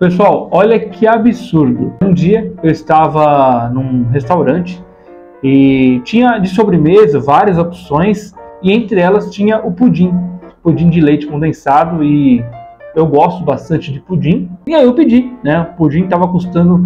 Pessoal, olha que absurdo. Um dia eu estava num restaurante e tinha de sobremesa várias opções e entre elas tinha o pudim de leite condensado e eu gosto bastante de pudim. E aí eu pedi, né? O pudim estava custando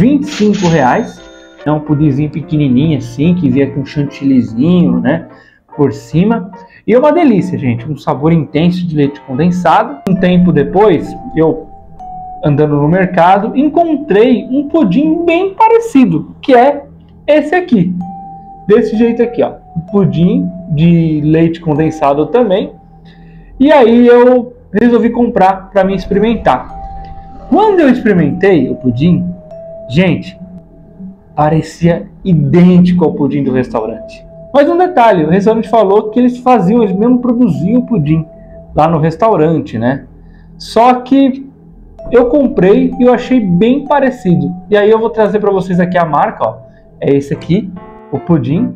R$25, né? Um pudimzinho pequenininho assim, que vinha com um chantillyzinho, né? Por cima. E é uma delícia, gente. Um sabor intenso de leite condensado. Um tempo depois, eu andando no mercado, encontrei um pudim bem parecido, que é esse aqui. Desse jeito aqui, ó. Um pudim de leite condensado também. E aí eu resolvi comprar para mim experimentar. Quando eu experimentei o pudim, gente, parecia idêntico ao pudim do restaurante. Mas um detalhe, o restaurante falou que eles mesmo produziam o pudim lá no restaurante, né? Só que eu comprei e eu achei bem parecido. E aí eu vou trazer para vocês aqui a marca, ó. É esse aqui, o pudim.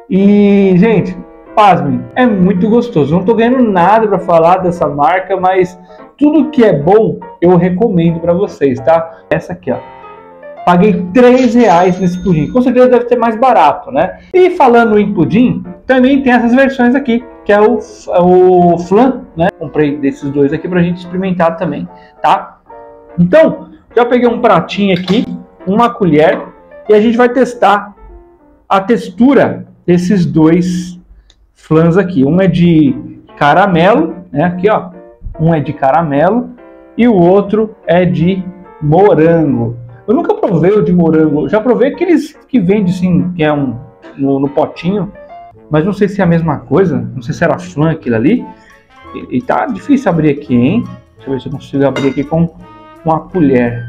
E, gente, pasmem, é muito gostoso. Não tô ganhando nada para falar dessa marca, mas tudo que é bom eu recomendo para vocês, tá? Essa aqui, ó. Paguei R$3 nesse pudim. Com certeza deve ter mais barato, né? E falando em pudim, também tem essas versões aqui, que é o flan, né? Comprei desses dois aqui pra gente experimentar também, tá? Então, já peguei um pratinho aqui, uma colher, e a gente vai testar a textura desses dois flans aqui. Um é de caramelo, né? Aqui, ó. Um é de caramelo e o outro é de morango. Eu nunca provei o de morango. Já provei aqueles que vende assim, que é no potinho, mas não sei se é a mesma coisa. Não sei se era flan aquilo ali. E tá difícil abrir aqui, hein? Deixa eu ver se eu consigo abrir aqui com uma colher.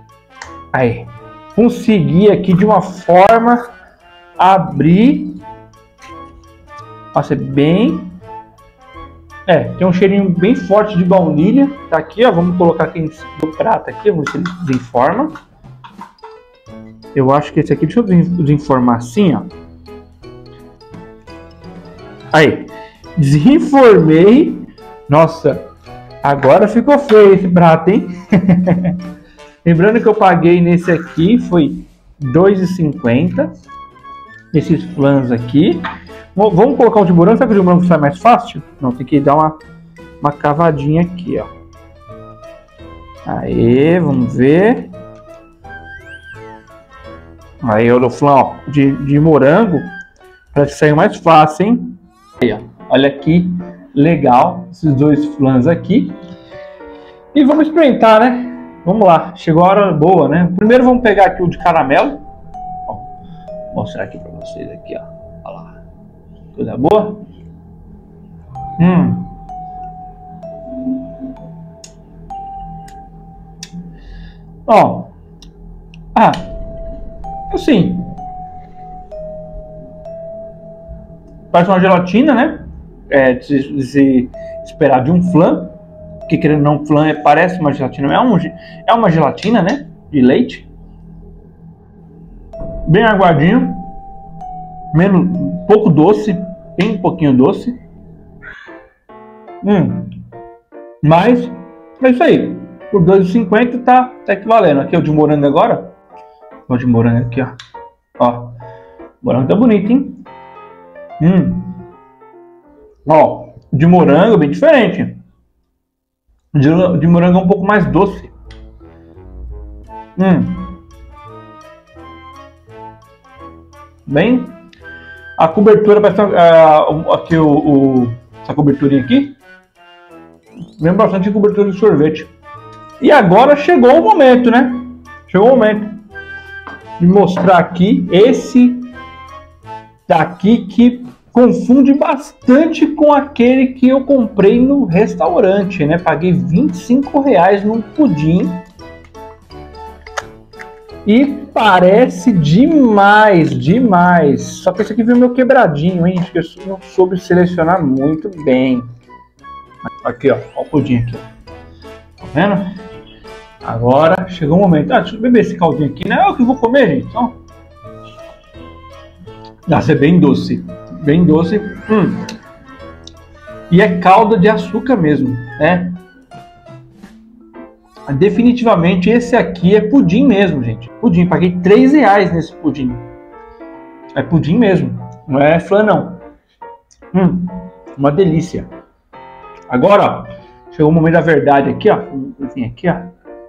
Aí, consegui aqui de uma forma abrir. Nossa, é bem... tem um cheirinho bem forte de baunilha. Tá aqui, ó, vamos colocar aqui no prato aqui, vamos ver se ele desenforma. Eu acho que esse aqui, deixa eu desenformar assim, ó. Aí, desenformei. Nossa, agora ficou feio esse prato, hein? Lembrando que eu paguei nesse aqui, foi R$2,50. Esses flans aqui. Vamos colocar o de morango, será que o de morango sai mais fácil? Não, tem que dar uma cavadinha aqui, ó. Aí, vamos ver. Aí, o do flan, ó, de morango, parece que saiu mais fácil, hein? Aí, ó, olha que legal, esses dois flans aqui. E vamos experimentar, né? Vamos lá, chegou a hora boa, né? Primeiro vamos pegar aqui o de caramelo. Ó, vou mostrar aqui pra vocês, aqui, ó. Olha lá, coisa boa. Ó, assim, parece uma gelatina, né? De se esperar de um flan, que querendo ou não, flan parece uma gelatina, é uma gelatina, né? De leite, bem aguadinho, pouco doce, bem pouquinho doce. Mas é isso aí, por R$2,50 tá equivalendo. Aqui é o de morango agora. O de morango aqui, ó. Ó, o morango tá bonito, hein? Ó, de morango bem diferente. De morango é um pouco mais doce. Bem, a cobertura parece aqui essa coberturinha aqui. Lembra bastante de cobertura de sorvete. E agora chegou o momento, né? Chegou o momento de mostrar aqui esse daqui que confunde bastante com aquele que eu comprei no restaurante, né? Paguei R$25 num pudim e parece demais. Só que esse aqui veio meu quebradinho, hein? Acho que eu não soube selecionar muito bem. Aqui, ó, o pudim aqui, ó. Tá vendo? Agora chegou o momento. Deixa eu beber esse caldinho aqui, né? É o que eu vou comer, gente. Então, nossa, é bem doce. Bem doce. E é calda de açúcar mesmo, né? Definitivamente esse aqui é pudim mesmo, gente. Pudim, paguei R$3 nesse pudim. É pudim mesmo, não é flan não. Uma delícia. Agora, ó, chegou o momento da verdade aqui, ó. Vem aqui, ó.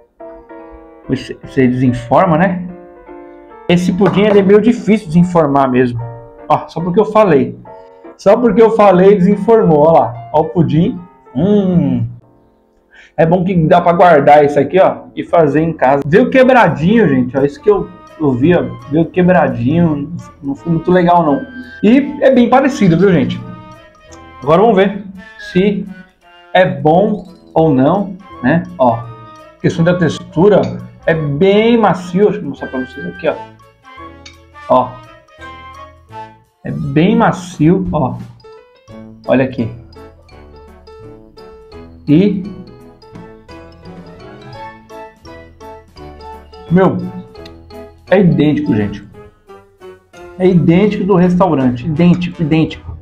Você desinforma, né? Esse pudim ele é meio difícil de desinformar mesmo. Ó, só porque eu falei. Só porque eu falei, desinformou. Ó lá, ó o pudim. É bom que dá pra guardar isso aqui, ó, e fazer em casa. Veio quebradinho, gente, ó, isso que eu vi, ó, veio quebradinho, não foi muito legal não. E é bem parecido, viu, gente? Agora vamos ver se é bom ou não, né? Ó, questão da textura, é bem macio, deixa eu mostrar pra vocês aqui, ó. Ó, é bem macio, ó, olha aqui. E meu, é idêntico, gente. É idêntico do restaurante. Idêntico, idêntico.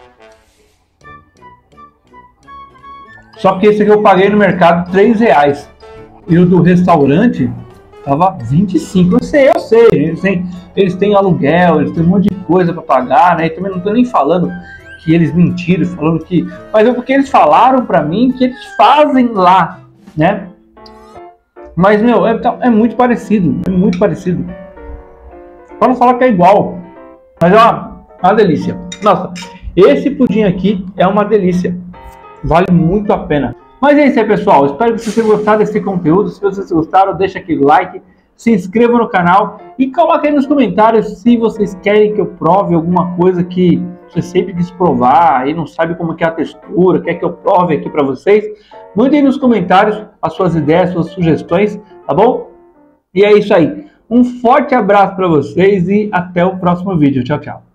Só que esse aqui eu paguei no mercado R$3. E o do restaurante tava 25. Eu sei. Eles têm aluguel, eles têm um monte de coisa para pagar, né? E também não tô nem falando que eles mentiram, falando que... Mas é porque eles falaram para mim que eles fazem lá, né? Mas, meu, é muito parecido. É muito parecido. Pra não falar que é igual. Mas é uma delícia. Nossa, esse pudim aqui é uma delícia. Vale muito a pena. Mas é isso aí, pessoal. Espero que vocês tenham gostado desse conteúdo. Se vocês gostaram, deixa aquele like. Se inscreva no canal. E coloque aí nos comentários se vocês querem que eu prove alguma coisa que você sempre quis provar e não sabe como que é a textura, quer que eu prove aqui para vocês. Mandem nos comentários as suas ideias, suas sugestões, tá bom? E é isso aí. Um forte abraço para vocês e até o próximo vídeo. Tchau, tchau.